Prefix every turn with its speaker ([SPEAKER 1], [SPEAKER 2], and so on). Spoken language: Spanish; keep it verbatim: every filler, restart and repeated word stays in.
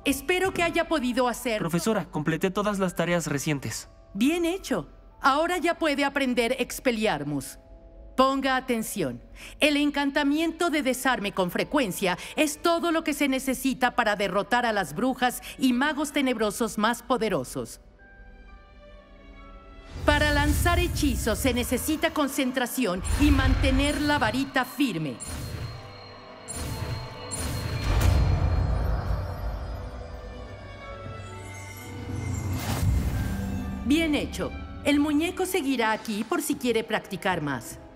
[SPEAKER 1] Espero que haya podido hacer...
[SPEAKER 2] Profesora, completé todas las tareas recientes.
[SPEAKER 1] Bien hecho. Ahora ya puede aprender Expelliarmus. Ponga atención. El encantamiento de desarme con frecuencia es todo lo que se necesita para derrotar a las brujas y magos tenebrosos más poderosos. Para lanzar hechizos se necesita concentración y mantener la varita firme. Bien hecho. El muñeco seguirá aquí por si quiere practicar más.